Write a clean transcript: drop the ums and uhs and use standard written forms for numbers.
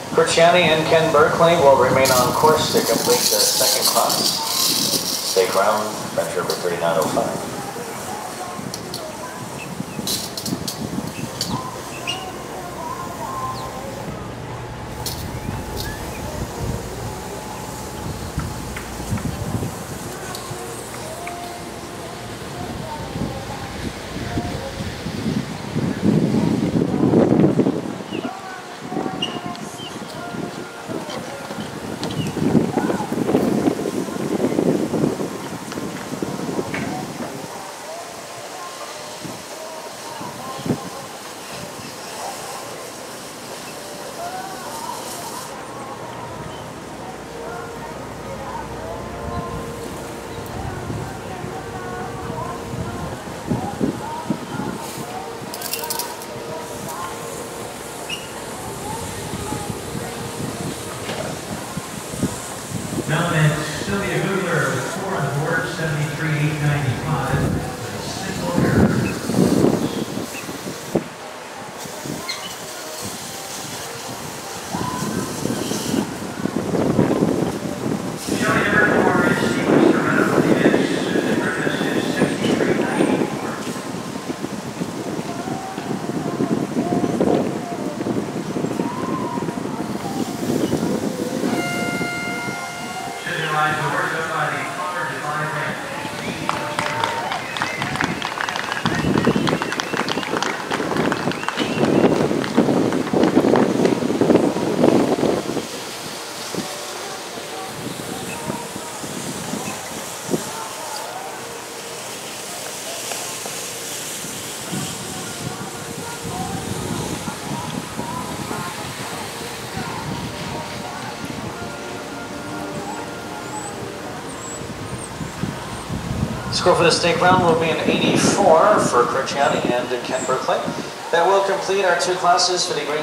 Cruciani and Ken Berkeley will remain on course to complete the second class. Stake round, venture number 3905. Now then, Sylvia Googler with 4 on the board, 73,895. Single error. Showing number 4 is Stephen Serrano. Susan Griffiths is 63,984. Rides the work done by the Connor Divine Ranch. Score for the stake round will be an 84 for Cruciani and Ken Berkeley. That will complete our two classes for the green.